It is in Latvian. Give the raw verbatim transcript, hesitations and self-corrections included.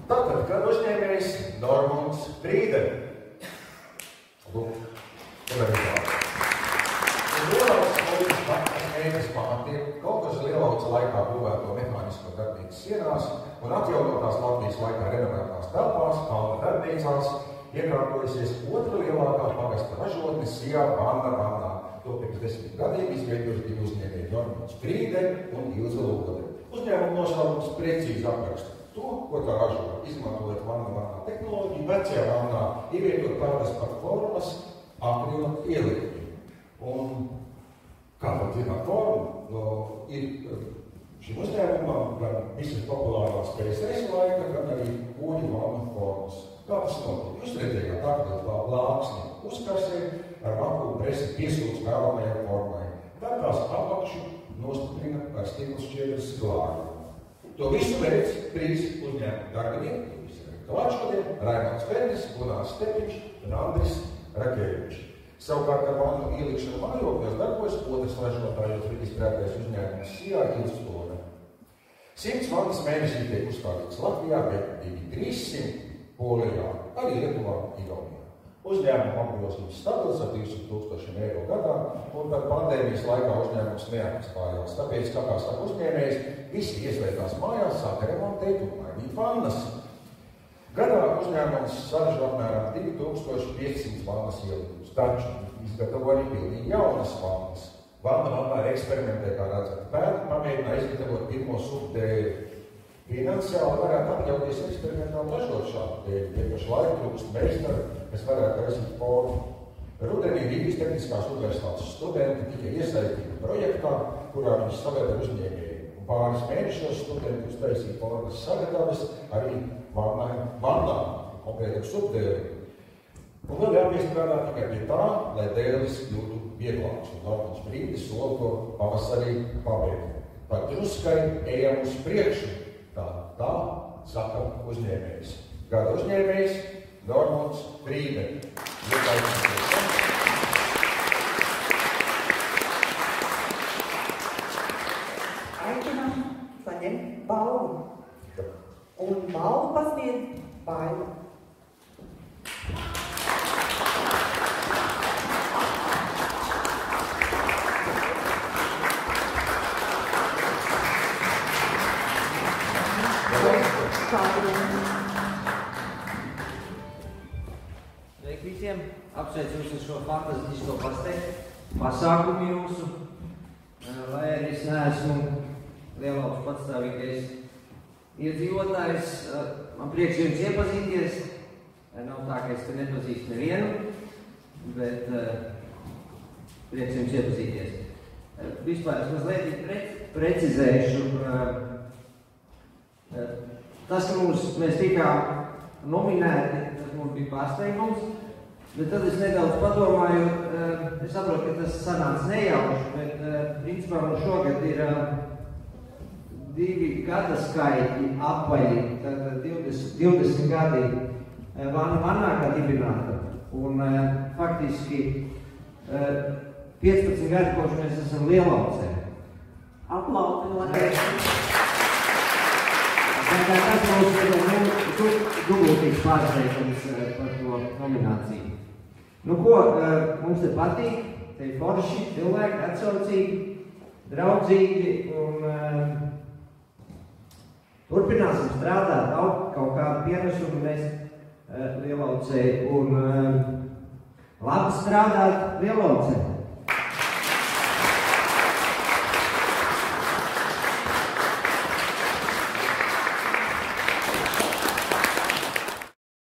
Tātad, kad uzņēmējs Normunds Brīde. Lūk, tur arī tā. Un Lielaucas mūžas katras mēnesis pamatiek kaut kas Lielauca laikā būvēto mehānisko darbnīcas sienās un atjaunotās Latvijas laikā renovētās telpās, kalna darbnīcās, iekārtojusies otra lielākā pagasta ražotne Sijā Banda Bandā. To pirms desmit gadiem izveidojuši divi uzņēmēji Normunds Brīde un Ilze Lūgode. Uzņēmuma nosaukums precīzi apraksta to, ko tā ražo, izmantojot Banda Bandā tehnoloģiju, vecajā Bandā ievietot tādas pat formas akrila ielikumi. Un kā tad zināt formu, no, ir šim uzņēmumam gan visas populārās P S R laika, gan arī kūņu valnu formas. Kā tas notiek? Jūs redzējāt aktīvā plāksni uzkarsē ar vakumu presi piesūts vēlamajai formai. Tā tās apakšu nostiprina ar stikla šķiedras glāju. To visu veids trīs uzņēmumu darbinieki, visi ir klāt šodien, Raimonds Pernis, Gunārs Stepiņš un Andris Rakēvičs. Savukārt ar vannu ielikšanu mājokļos darbojas otrs ražotājos reģistrētais uzņēmums Sijā Ilze Lūgode. Simts vannas mēnesī tiek uzstādīts Latvijā, bet divi trīssimt Polijā, arī Lietuvā un Igaunijā. Uzņēmuma apgrozījums stabils ar divsimt tūkstošiem eiro gadā, un par pandēmijas laikā uzņēmums neapstājās. Tāpēc, kā kā saka uzņēmējs, visi ieslēgtās mājās sāka remontēt un mainīt vannas. Gadā uzņēmums saražo apmēram divi tūkstoši piecsimt vannas ielikumus, taču izgatavo arī pilnīgi jaunas vannas. Vanna vannā eksperimentē, kā redzat, pērn pamēģināja izgatavot pirmo subdēļu. Finansiāli varētu atļauties eksperimentāli ražot šādu dēļu, ja pašlaik trūkst meistaru, kas varētu taisīt formu. Rudenī Rīgas Tehniskās universitātes studenti tika iesaistīti projektā, kurā viņi saveda uzņēmēju. Un pāris mēnešos studenti uztaisīja formas sagatavas arī vannām, konkrētāk subdēļu. Un vēl jāpiestrādā tikai pie tā, lai dēlis kļūtu vieglāks, un Normunds Brīde sola to pavasarī pabeigt. Par druskai ejam uz priekšu. Tā, tā saka uzņēmējs. Gada uzņēmējs Normunds Brīde. Aicinām saņemt balvu. Un balvu pasniedz Baiva. Sveiki visiem! Apsveicu jūs ar šo fantastisko pasākumu jūsu. Lai arī es neesmu Lielaucas patstāvīgais iedzīvotājs, man prieks jums iepazīties. Nav tā, ka es te nepazīstu nevienu, bet prieks jums iepazīties. Vispār es mazliet pre, precizēšu. Tas, ka mums, mēs tikām nominēti, tas mums bija pārsteigums, bet tad es nedaudz padomāju, es saprotu, ka tas sanāca nejauši, bet principā mums šogad ir divi gada skaiti apaļi, tad divdesmit gadi Vanna Vannā kā dibināta, un faktiski piecpadsmit gadi, kopš mēs esam Lielaucē. Aplausi noteikti. Tas mums ir dubultīgs pārsteigums par to nomināciju. Nu ko, mums te patīk, te ir forši, cilvēki, atsaucīgi, draudzīgi un turpināsim strādāt, augt kaut kādu pienesumu mēs Lielaucei un labi strādāt Lielaucei.